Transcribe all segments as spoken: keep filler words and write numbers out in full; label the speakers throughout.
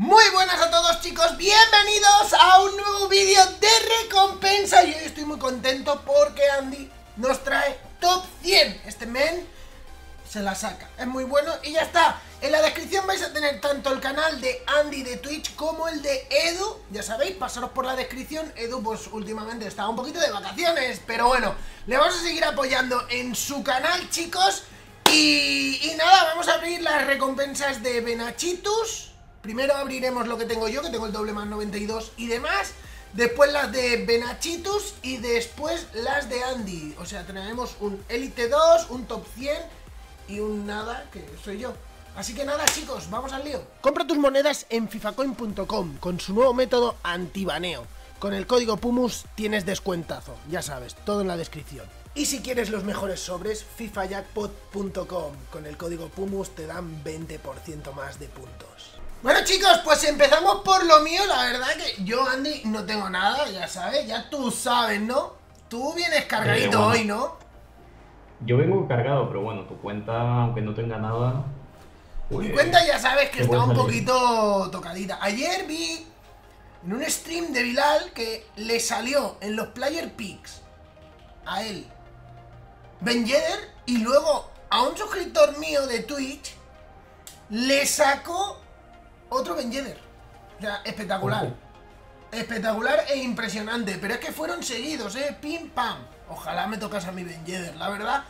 Speaker 1: Muy buenas a todos, chicos, bienvenidos a un nuevo vídeo de recompensa. Y hoy estoy muy contento porque Andy nos trae top cien. Este men se la saca, es muy bueno y ya está. En la descripción vais a tener tanto el canal de Andy de Twitch como el de Edu. Ya sabéis, pasaros por la descripción. Edu pues últimamente estaba un poquito de vacaciones, pero bueno, le vamos a seguir apoyando en su canal, chicos. Y, y nada, vamos a abrir las recompensas de Benachitus. Primero abriremos lo que tengo yo, que tengo el doble más noventa y dos y demás. Después las de Benachitus y después las de Andy. O sea, tenemos un Elite dos, un top cien y un nada, que soy yo. Así que nada, chicos, vamos al lío. Compra tus monedas en fifacoin punto com con su nuevo método antibaneo. Con el código PUMUS tienes descuentazo, ya sabes, todo en la descripción. Y si quieres los mejores sobres, fifa jackpot punto com. Con el código PUMUS te dan veinte por ciento más de puntos. Bueno, chicos, pues empezamos por lo mío. La verdad que yo, Andy, no tengo nada, ya sabes, ya tú sabes, ¿no? Tú vienes cargadito eh, bueno, hoy, ¿no?
Speaker 2: Yo vengo cargado, pero bueno, tu cuenta, aunque no tenga nada...
Speaker 1: Pues, mi cuenta ya sabes que está un poquito tocadita. Ayer vi en un stream de Bilal que le salió en los Player Picks a él Ben Yedder y luego a un suscriptor mío de Twitch le sacó otro Ben Yedder. O sea, espectacular. Uh-huh. Espectacular e impresionante. Pero es que fueron seguidos, eh. Pim pam. Ojalá me tocas a mi Ben Yedder, la verdad.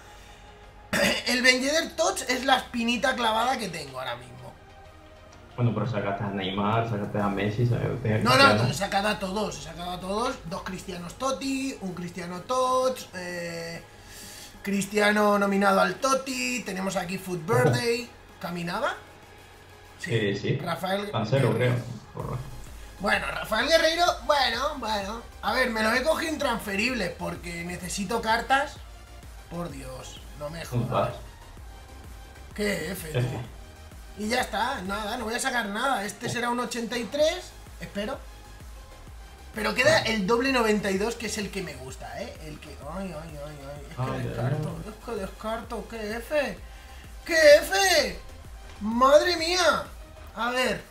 Speaker 1: El Ben Yedder Touch es la espinita clavada que tengo ahora mismo.
Speaker 2: Bueno, pero sacaste a Neymar, sacaste a Messi, sacaste a...
Speaker 1: No, no, no, he sacado a todos, he sacado a todos. Dos Cristianos Totti, un Cristiano Touch, eh, Cristiano nominado al Totti. Tenemos aquí Food Birthday. ¿Caminaba?
Speaker 2: Sí, sí, sí.
Speaker 1: Rafael
Speaker 2: Cancelo, creo. Porra.
Speaker 1: Bueno, Rafael Guerreiro, bueno, bueno. A ver, me los he cogido intransferibles porque necesito cartas. Por Dios, no me jodas. ¿Qué F, tú? Y ya está, nada, no voy a sacar nada. Este será un ochenta y tres, espero. Pero queda el doble noventa y dos, que es el que me gusta, ¿eh? El que... Ay, ay, ay, ay. Es que
Speaker 2: ay,
Speaker 1: descarto, ay. es que descarto. ¿Qué F? ¿Qué F? ¡Madre mía! A ver.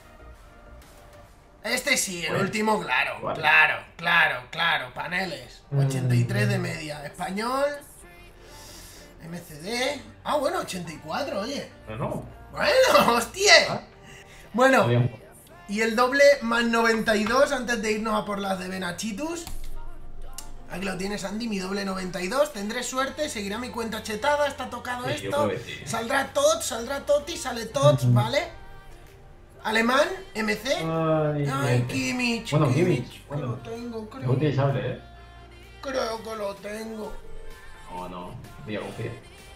Speaker 1: Este sí, el bueno, último, claro, vale. claro, claro, claro. Paneles. ochenta y tres de media. Español. M C D. Ah, bueno, ochenta y cuatro, oye.
Speaker 2: No, no.
Speaker 1: Bueno, hostia. ¿Ah? Bueno,
Speaker 2: Bien.
Speaker 1: Y el doble más noventa y dos antes de irnos a por las de Benachitus. Aquí lo tienes, Andy, mi doble noventa y dos. Tendré suerte, seguirá mi cuenta chetada. Está tocado sí, esto. Sí. Saldrá Tot, saldrá Totti, sale Tots, uh-huh. ¿vale? Alemán, M C.
Speaker 2: Ay,
Speaker 1: Ay Kimmich.
Speaker 2: Bueno,
Speaker 1: Kimmich.
Speaker 2: Kimmich. Bueno,
Speaker 1: lo tengo, creo.
Speaker 2: Es utilizable, ¿eh?
Speaker 1: Creo que lo tengo.
Speaker 2: No, no, confía, confía.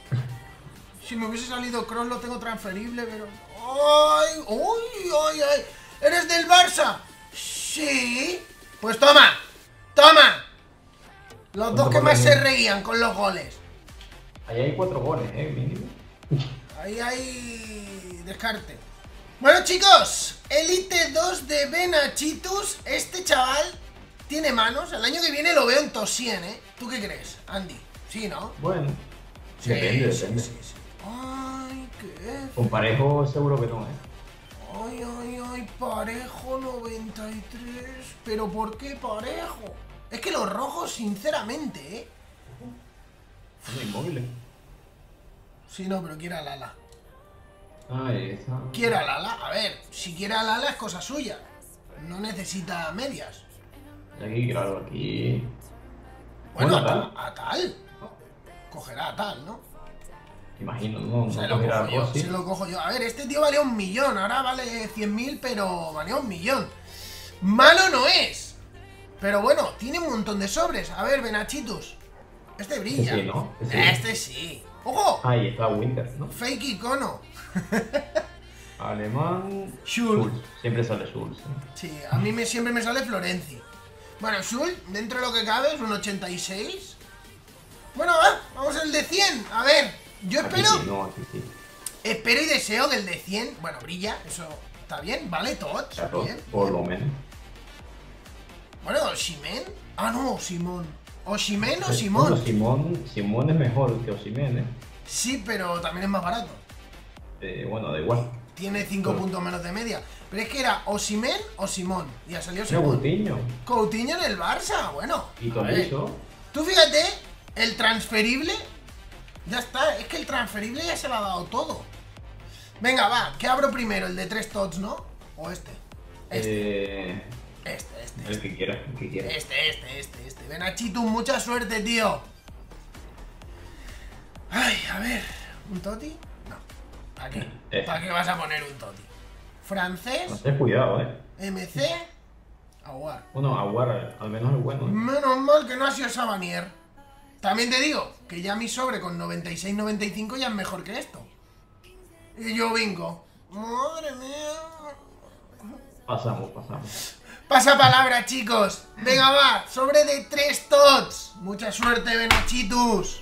Speaker 1: Si me hubiese salido Kroos lo tengo transferible, pero... ¡Ay! ¡Uy! ¡Ay! ¡Ay! ¿Eres del Barça? Sí. Pues toma. ¡Toma! Los dos que más se reían con los goles.
Speaker 2: Ahí hay cuatro goles, eh, mínimo.
Speaker 1: Ahí hay... descarte. Bueno, chicos, Elite dos de Benachitus. Este chaval tiene manos. El año que viene lo veo en top cien, ¿eh? ¿Tú qué crees, Andy? Sí, ¿no?
Speaker 2: Bueno,
Speaker 1: sí,
Speaker 2: depende,
Speaker 1: sí,
Speaker 2: depende.
Speaker 1: Sí, sí. Ay, qué...
Speaker 2: Con Parejo seguro que no, ¿eh?
Speaker 1: Ay, ay, ay, Parejo noventa y tres. ¿Pero por qué Parejo? Es que los rojos, sinceramente, ¿eh?
Speaker 2: Son inmóviles.
Speaker 1: Sí, no, pero quiere a Lala.
Speaker 2: Ahí está.
Speaker 1: Quiere a Lala. A ver, si quiere a Lala es cosa suya. No necesita medias.
Speaker 2: Aquí, claro, aquí...
Speaker 1: Bueno, a tal. A tal. Cogerá a tal, ¿no?
Speaker 2: Imagino, ¿no?
Speaker 1: Se
Speaker 2: no
Speaker 1: lo cojo yo,
Speaker 2: así.
Speaker 1: se lo cojo yo. A ver, este tío valía un millón. Ahora vale cien mil, pero valía un millón. Malo no es. Pero bueno, tiene un montón de sobres. A ver, Benachitus. Este brilla.
Speaker 2: Sí, ¿no? Este,
Speaker 1: este sí. ¡Ojo!
Speaker 2: Ahí está Winter, ¿no?
Speaker 1: Fake icono.
Speaker 2: Alemán.
Speaker 1: Schulz.
Speaker 2: Siempre sale Schulz. ¿eh?
Speaker 1: Sí, a mí me, siempre me sale Florenzi. Bueno, Schulz, dentro de lo que cabe, es un ochenta y seis. Bueno, va, vamos al de cien. A ver, yo espero...
Speaker 2: Aquí sí, no, aquí sí.
Speaker 1: Espero y deseo que el de cien... Bueno, brilla, eso está bien, vale, Tot.
Speaker 2: Está todo, bien, por lo menos.
Speaker 1: Bueno, Osimhen. Ah, no, Simón. Osimhen o Simón.
Speaker 2: Bueno, Simón, Simón es mejor que Osimhen, ¿eh?
Speaker 1: Sí, pero también es más barato.
Speaker 2: Eh, bueno, da igual.
Speaker 1: Tiene cinco puntos menos de media. Pero es que era Osimhen o Simón. Y ha salido
Speaker 2: Era
Speaker 1: Simón.
Speaker 2: Coutinho.
Speaker 1: Coutinho en el Barça, bueno.
Speaker 2: Y
Speaker 1: a
Speaker 2: todo
Speaker 1: ver.
Speaker 2: eso.
Speaker 1: Tú fíjate, el transferible. Ya está, es que el transferible ya se lo ha dado todo. Venga, va, ¿qué abro primero? ¿El de tres tots, no? ¿O este? Este,
Speaker 2: Eh,
Speaker 1: este, este,
Speaker 2: el
Speaker 1: este.
Speaker 2: que quiera, el que quiera.
Speaker 1: Este, este, este, este. Benachito, mucha suerte, tío. Ay, a ver. ¿Un Toti? No. ¿Para qué?
Speaker 2: Eh.
Speaker 1: ¿Para qué vas a poner un Toti? Francés,
Speaker 2: No sé, cuidado, eh.
Speaker 1: M C, Aguar.
Speaker 2: Bueno, Aguar al menos es bueno, eh.
Speaker 1: Menos mal que no ha sido Sabanier. También te digo que ya mi sobre con noventa y seis noventa y cinco ya es mejor que esto. Y yo vengo. Madre mía.
Speaker 2: Pasamos, pasamos.
Speaker 1: Pasa palabra, chicos. Venga, va. Sobre de tres tots. Mucha suerte, Benachitus.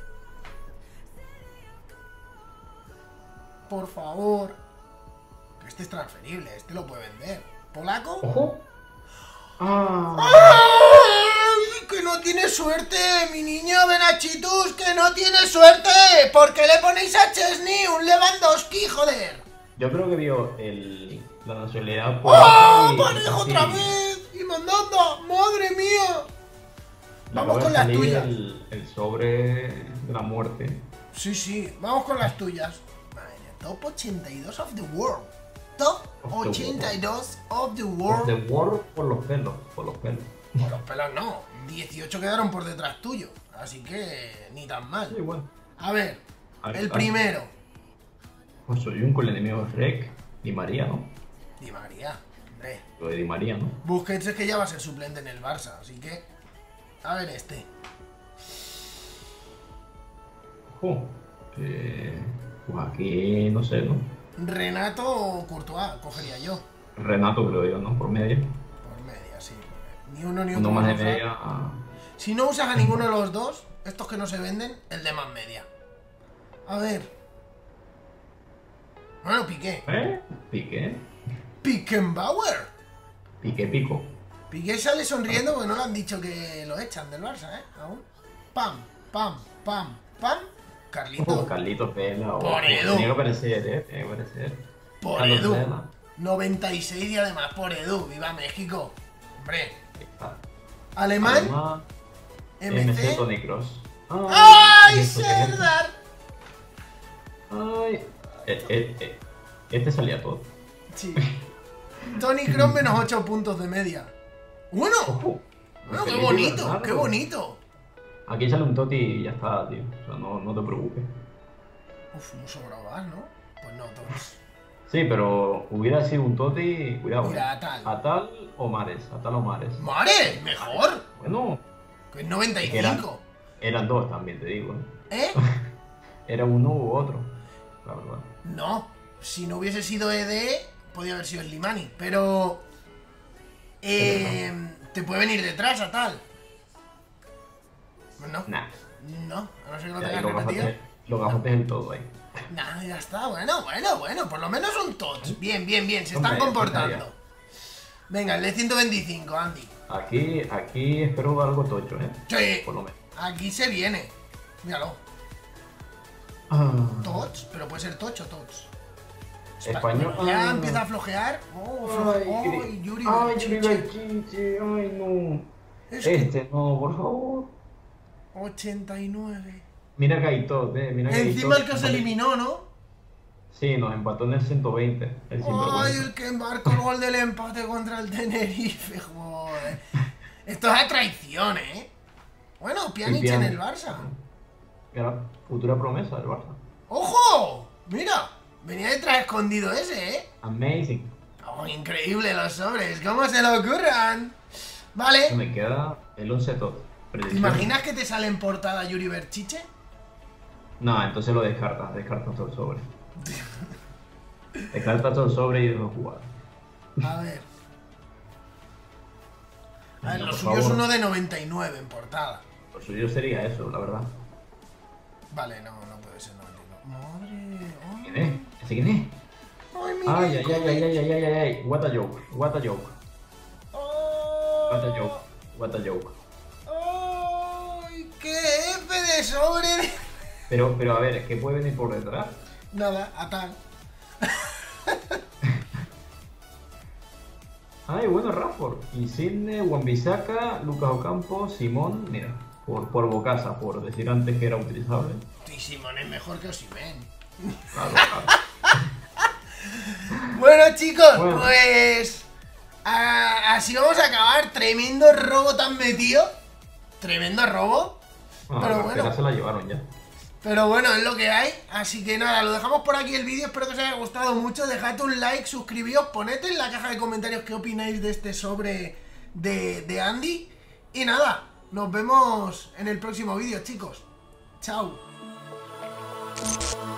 Speaker 1: Por favor. Que este es transferible. Este lo puede vender. ¿Polaco?
Speaker 2: ¡Ojo! ¡Ah!
Speaker 1: ¡Ay! Que no tiene suerte, mi niño Benachitus. Que no tiene suerte. ¿Por qué le ponéis a Chesney un Lewandowski, joder?
Speaker 2: Yo creo que vio el, la nacionalidad
Speaker 1: ¡Oh!
Speaker 2: y-
Speaker 1: ¡Parejo
Speaker 2: sí,
Speaker 1: otra vez! ¡Y mandando! ¡Madre mía!
Speaker 2: le
Speaker 1: Vamos
Speaker 2: acaba
Speaker 1: con
Speaker 2: de
Speaker 1: las
Speaker 2: salir
Speaker 1: tuyas.
Speaker 2: El, el sobre de la muerte.
Speaker 1: Sí, sí, vamos con las tuyas. Madre mía, top ochenta y dos of the world. Top
Speaker 2: Of the
Speaker 1: ochenta y dos of the
Speaker 2: Of
Speaker 1: world.
Speaker 2: the World por los pelos, por los pelos.
Speaker 1: Por los pelos no, dieciocho quedaron por detrás tuyo. Así que ni tan
Speaker 2: Sí,
Speaker 1: mal.
Speaker 2: bueno.
Speaker 1: A ver,
Speaker 2: Ahí
Speaker 1: el
Speaker 2: está.
Speaker 1: primero.
Speaker 2: Pues soy un con el enemigo de Rec. Di María, ¿no?
Speaker 1: Di María, hombre.
Speaker 2: Lo de Di María, ¿no?
Speaker 1: Busquets es que ya va a ser suplente en el Barça, así que... A ver este.
Speaker 2: Ojo. Eh, pues aquí, no sé, ¿no?
Speaker 1: Renato o Courtois, cogería yo.
Speaker 2: Renato creo yo, ¿no? Por medio.
Speaker 1: Por media, sí. Ni uno ni
Speaker 2: Uno
Speaker 1: otro.
Speaker 2: más de
Speaker 1: vamos a-
Speaker 2: media. ah,
Speaker 1: Si no usas a ninguno de los dos, estos que no se venden, el de más media. A ver. Bueno, Piqué.
Speaker 2: ¿Eh? Piqué.
Speaker 1: Pickenbauer.
Speaker 2: Piqué pico.
Speaker 1: Piqué sale sonriendo porque no le han dicho que lo echan del Barça, ¿eh? Aún. Pam, pam, pam, pam. Carlito.
Speaker 2: Oh, Carlitos Vela.
Speaker 1: Por Edu.
Speaker 2: Tenía que aparecer, ¿eh? Tenía que aparecer.
Speaker 1: Por
Speaker 2: Carlos
Speaker 1: Edu.
Speaker 2: Vela.
Speaker 1: noventa y seis y además por Edu. ¡Viva México! Hombre.
Speaker 2: Ahí está.
Speaker 1: Alemán.
Speaker 2: Además, M C
Speaker 1: M C.
Speaker 2: Tony Cross.
Speaker 1: ¡Ay,
Speaker 2: esto que-
Speaker 1: Serdar!
Speaker 2: Ay. Eh, eh, eh. Este salía todo.
Speaker 1: Sí. Tony Kroos menos ocho puntos de media. Bueno.
Speaker 2: Ojo.
Speaker 1: Bueno, qué
Speaker 2: Felipe
Speaker 1: bonito,
Speaker 2: Bernardo.
Speaker 1: qué bonito.
Speaker 2: Aquí sale un Toti y ya está, tío. O sea, no, no te preocupes.
Speaker 1: Uf, no sobraba, ¿no? Pues no, todos.
Speaker 2: Sí, pero hubiera sido un Toti. Cuidado.
Speaker 1: Mira,
Speaker 2: eh.
Speaker 1: Atal.
Speaker 2: Atal o Mares. Atal o Mares.
Speaker 1: ¡Mare! ¡Mejor!
Speaker 2: Bueno,
Speaker 1: Que es noventa y
Speaker 2: Eran-
Speaker 1: cinco.
Speaker 2: eran dos también, te digo. ¿eh?
Speaker 1: ¿Eh?
Speaker 2: Era uno u otro. La verdad.
Speaker 1: No. Si no hubiese sido E D E, podía haber sido el Limani. Pero... Eh, te puede venir detrás a tal. No.
Speaker 2: Nah.
Speaker 1: No, a no ser que lo
Speaker 2: Ya,
Speaker 1: tengas
Speaker 2: lo
Speaker 1: repetido.
Speaker 2: gafaste, lo gafaste en todo ahí.
Speaker 1: Nah, ya está, bueno, bueno, bueno. Por lo menos son tots. Bien, bien, bien. Se
Speaker 2: Hombre,
Speaker 1: están comportando.
Speaker 2: hombre,
Speaker 1: Venga, el de ciento veinticinco, Andy.
Speaker 2: Aquí, aquí espero algo tocho, ¿eh?
Speaker 1: Sí.
Speaker 2: Por lo menos.
Speaker 1: Aquí se viene. Míralo.
Speaker 2: Ah,
Speaker 1: Tots, pero puede ser tocho, tots.
Speaker 2: Español.
Speaker 1: Bueno, ya
Speaker 2: ah.
Speaker 1: empieza a flojear. Oh, floje-
Speaker 2: Ay,
Speaker 1: oh,
Speaker 2: Yuri.
Speaker 1: Yuri
Speaker 2: Ay, Yuri
Speaker 1: Berchiche.
Speaker 2: Berchiche, ay, no.
Speaker 1: Es que
Speaker 2: Este, no, por favor.
Speaker 1: ochenta y nueve.
Speaker 2: Mira Gaito, eh. Mira Gaito.
Speaker 1: Encima el que os eliminó, ¿no?
Speaker 2: Sí, nos empató en el ciento veinte. El
Speaker 1: Ay,
Speaker 2: sinvergüenza.
Speaker 1: el que embarcó el gol del empate contra el Tenerife, joder. Esto es a traición, ¿eh? Bueno, Pjanic en
Speaker 2: Pjanic.
Speaker 1: el Barça.
Speaker 2: Era futura promesa del Barça.
Speaker 1: ¡Ojo! Mira, venía detrás escondido ese, ¿eh?
Speaker 2: Amazing.
Speaker 1: Oh, increíble los sobres, ¿cómo se lo ocurran?
Speaker 2: Se
Speaker 1: Vale,
Speaker 2: me queda el once top.
Speaker 1: ¿te imaginas que te sale en portada Yuri Berchiche?
Speaker 2: No, entonces lo descartas, descartas todo el sobre. Descartas todo el sobre y dejo jugar.
Speaker 1: A ver. A ver,
Speaker 2: No,
Speaker 1: lo
Speaker 2: por
Speaker 1: suyo es
Speaker 2: favor.
Speaker 1: uno de noventa y nueve en portada.
Speaker 2: Lo suyo sería eso, la verdad.
Speaker 1: Vale, no, no puede ser noventa y nueve. Madre.
Speaker 2: ¿Quién es? ¿Ese quién es?
Speaker 1: Ay, mi
Speaker 2: Ay, ay,
Speaker 1: Nico,
Speaker 2: ay, ay, ay, ay, ay, ay. What a joke, what a joke,
Speaker 1: Oh.
Speaker 2: what a joke, what a joke.
Speaker 1: ¡Ay! ¡Qué F de sobre! de-
Speaker 2: Pero, pero a ver, ¿qué puede venir por detrás?
Speaker 1: Nada, Atal.
Speaker 2: Ay, bueno, Rafford. Insigne, Wan-Bissaka, Lucas Ocampo, Simón. Mira, por, por Bocasa, por decir antes que era utilizable.
Speaker 1: Y Simón es mejor que Osimhen.
Speaker 2: Claro, claro.
Speaker 1: Bueno, chicos,
Speaker 2: Bueno.
Speaker 1: pues... a- así vamos a acabar. Tremendo robo tan metido. Tremendo robo.
Speaker 2: Bueno,
Speaker 1: Pero
Speaker 2: la
Speaker 1: bueno.
Speaker 2: cartera se la llevaron ya.
Speaker 1: Pero bueno, es lo que hay. Así que nada, lo dejamos por aquí el vídeo. Espero que os haya gustado mucho. Dejad un like, suscribíos, poned en la caja de comentarios qué opináis de este sobre de, de Andy. Y nada, nos vemos en el próximo vídeo, chicos. Chao.